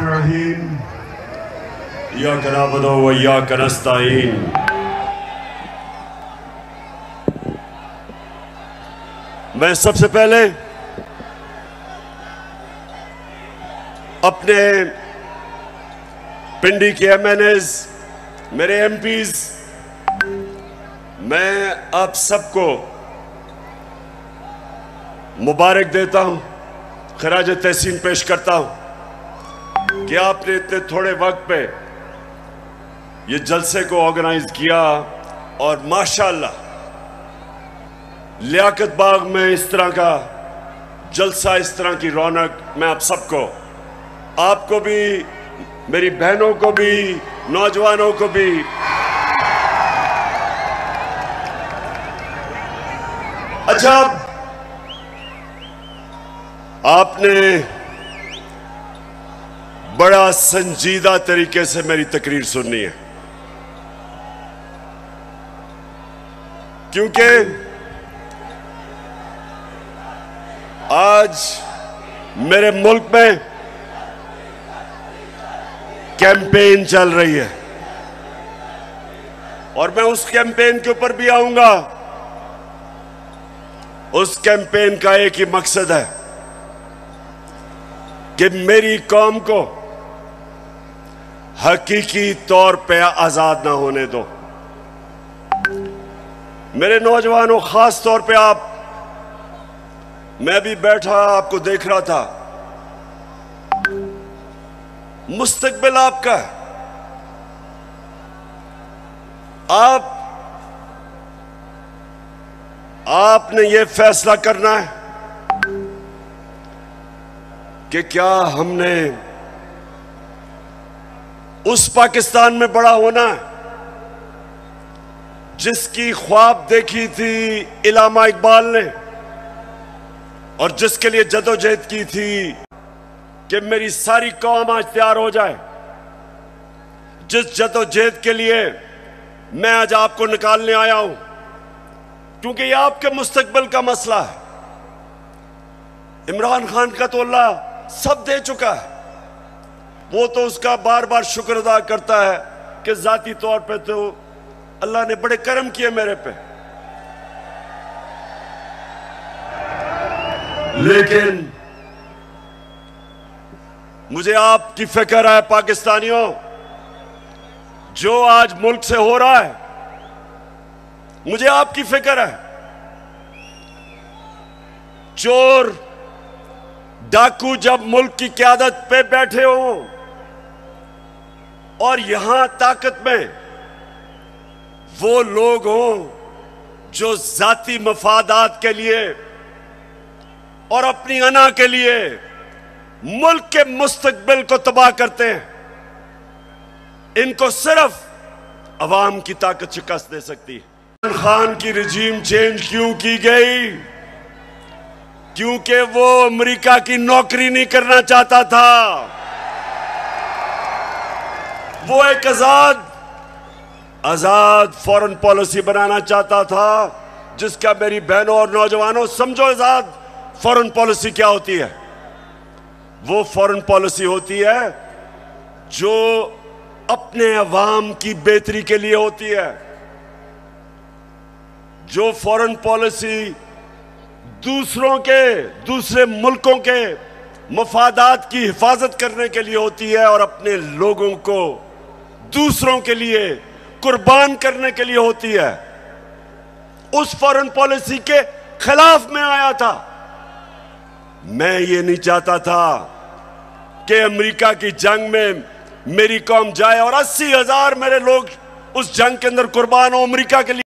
बिस्मिल्लाहिर्रहमानिर्रहीम इय्याका नअबुदु व इय्याका नस्तईन। मैं सबसे पहले अपने पिंडी के एमएनएज, मेरे एमपीज, मैं आप सबको मुबारक देता हूं, खराज तहसीन पेश करता हूं कि आपने इतने थोड़े वक्त पे ये जलसे को ऑर्गेनाइज किया और माशाअल्लाह लियाकत बाग में इस तरह का जलसा, इस तरह की रौनक, मैं आप सबको, आपको भी, मेरी बहनों को भी, नौजवानों को भी अच्छा, आपने बड़ा संजीदा तरीके से मेरी तकरीर सुननी है, क्योंकि आज मेरे मुल्क में कैंपेन चल रही है और मैं उस कैंपेन के ऊपर भी आऊंगा। उस कैंपेन का एक ही मकसद है कि मेरी कौम को हकीकी तौर पे आजाद ना होने दो। मेरे नौजवानों, खास तौर पे आप, मैं भी बैठा आपको देख रहा था, मुस्तकबिल आपका है। आपने ये फैसला करना है कि क्या हमने उस पाकिस्तान में बड़ा होना है जिसकी ख्वाब देखी थी इल्लामा इकबाल ने और जिसके लिए जदोजहद की थी कि मेरी सारी कौम आज तैयार हो जाए। जिस जदोजहद के लिए मैं आज आपको निकालने आया हूं, क्योंकि ये आपके मुस्तकबिल का मसला है। इमरान खान का तो अल्लाह सब दे चुका है, वो तो उसका बार बार शुक्र अदा करता है कि जाती तौर पे तो अल्लाह ने बड़े करम किए मेरे पे। लेकिन मुझे आपकी फिक्र है पाकिस्तानियों, जो आज मुल्क से हो रहा है, मुझे आपकी फिक्र है। चोर डाकू जब मुल्क की क़यादत पे बैठे हों और यहां ताकत में वो लोग हों जो जाती मफादात के लिए और अपनी अना के लिए मुल्क के मुस्तकबिल को तबाह करते हैं, इनको सिर्फ अवाम की ताकत शिकस्त दे सकती है। इमरान खान की रिजीम चेंज क्यों की गई? क्योंकि वो अमेरिका की नौकरी नहीं करना चाहता था। वो एक आजाद फॉरेन पॉलिसी बनाना चाहता था, जिसका मेरी बहनों और नौजवानों समझो आजाद फॉरेन पॉलिसी क्या होती है। वो फॉरेन पॉलिसी होती है जो अपने अवाम की बेहतरी के लिए होती है, जो फॉरेन पॉलिसी दूसरे मुल्कों के मफादात की हिफाजत करने के लिए होती है और अपने लोगों को दूसरों के लिए कुर्बान करने के लिए होती है। उस फॉरेन पॉलिसी के खिलाफ मैं आया था। मैं ये नहीं चाहता था कि अमेरिका की जंग में मेरी कौम जाए और 80,000 मेरे लोग उस जंग के अंदर कुर्बान हो अमेरिका के लिए।